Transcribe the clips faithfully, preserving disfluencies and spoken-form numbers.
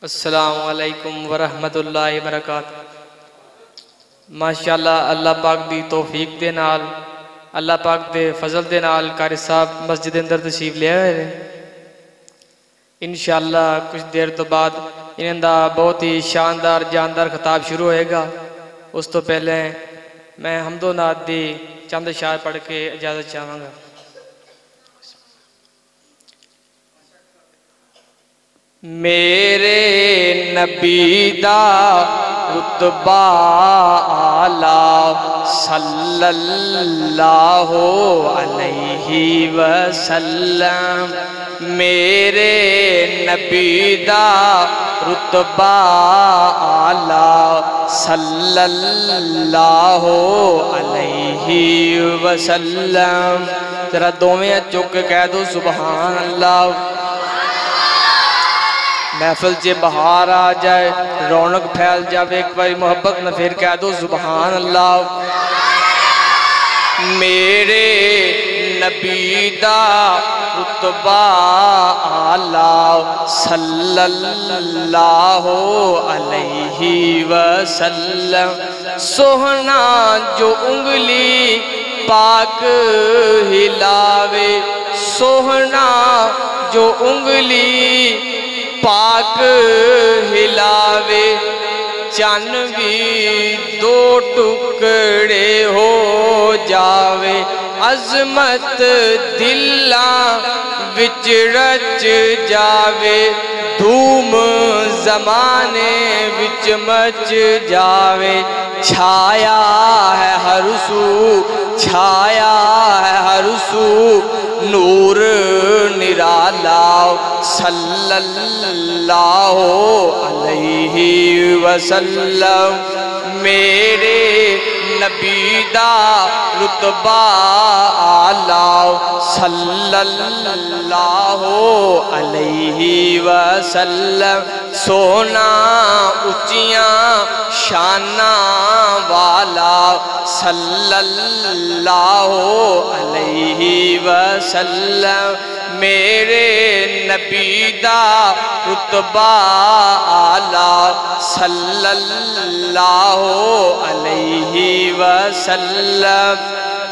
السلام علیکم ورحمت اللہ وبرکاتہ۔ ماشاءاللہ اللہ پاک دی توفیق دے نال، اللہ پاک دے فضل دے نال قاری صاحب مسجد اندر تشریف لے آئے ہیں۔ انشاءاللہ کچھ دیر تو بعد انہوں دا بہت ہی شاندار جاندار خطاب شروع ہوئے گا۔ اس تو پہلے میں حمد و نعت دی چند اشعار پڑھ کے اجازت چاہوں گا۔ میرے نبی دا رتبہ اعلیٰ صلی اللہ علیہ وسلم، میرے نبی دا رتبہ اعلیٰ صلی اللہ علیہ وسلم۔ ذرا دوویں چک کہہ دو سبحان اللہ۔ محفل چے بہار آ جائے، رونق پھیل جائے، ایک باری محبت نہ پھر کہہ دو سبحان اللہ۔ میرے نبی دا رتبہ اعلیٰ صلی اللہ علیہ وسلم، سوہنا جو انگلی پاک ہلاوے، سوہنا جو انگلی پاک ہلاوے، چن بھی دو ٹکڑے ہو جاوے، عظمت دلاں وچ رچ جاوے، دھوم زمانے وچ مچ جاوے، چھایا ہے ہر سو، چھایا ہے ہر سو، نور نرالا صلی اللہ علیہ وسلم۔ میرے نبی دا رتبہ اعلیٰ صلی اللہ علیہ وسلم، سونا اچیاں شانہ والا صلی اللہ علیہ وسلم، میرے نبی دا رتبہ اعلیٰ صلی اللہ علیہ وسلم۔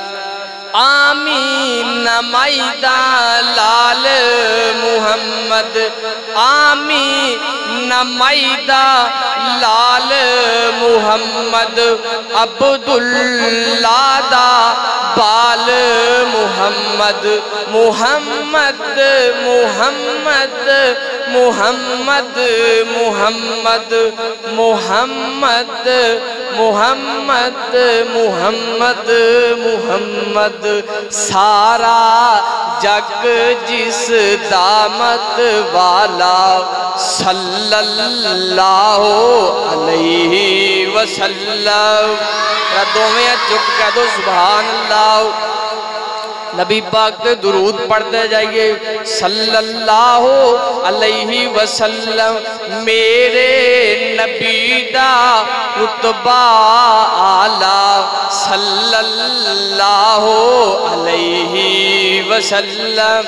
آمین مائدہ لال محمد، آمین مائدہ لال محمد، عبداللہ دا بال محمد، محمد محمد محمد محمد محمد محمد محمد محمد، سارا جگ جس دامت والا صلی اللہ علیہ وسلم۔ دوویں چک کہہ دو سبحان اللہ۔ نبی پاک تے درود پڑھتے جائیے صلی اللہ علیہ وسلم، میرے نبی دا رتبہ اعلیٰ صلی اللہ علیہ وسلم،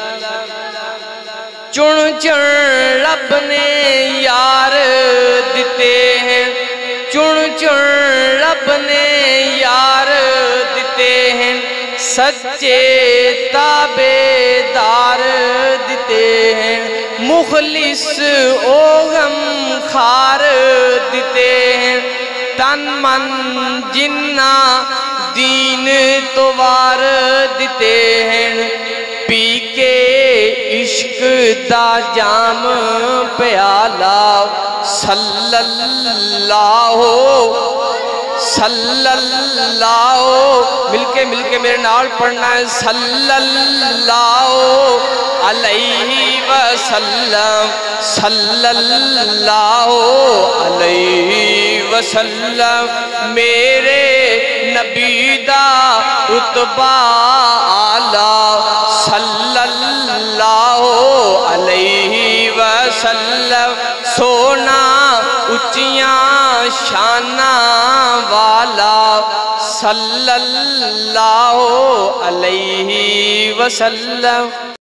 چن چن رب نے یار دیتے ہیں، چن چن رب نے یار دیتے ہیں، سچے تابعدار دیتے ہیں، مخلص او غم خار دیتے ہیں، تن من جنہ دین توار دیتے ہیں، پی کے عشق دا جام پیالہ صلی اللہ صلی اللہ، مل کے مل کے میرے نال پڑھنا ہے صلی اللہ علیہ وسلم، صلی اللہ علیہ وسلم، میرے نبی دا رتبہ اعلیٰ صلی اللہ علیہ وسلم، سونا اچیاں شانہ والا صلی اللہ علیہ وسلم۔